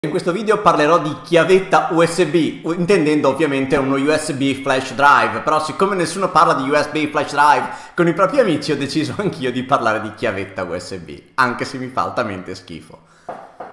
In questo video parlerò di chiavetta USB, intendendo ovviamente uno USB flash drive, però siccome nessuno parla di USB flash drive con i propri amici ho deciso anch'io di parlare di chiavetta USB, anche se mi fa altamente schifo.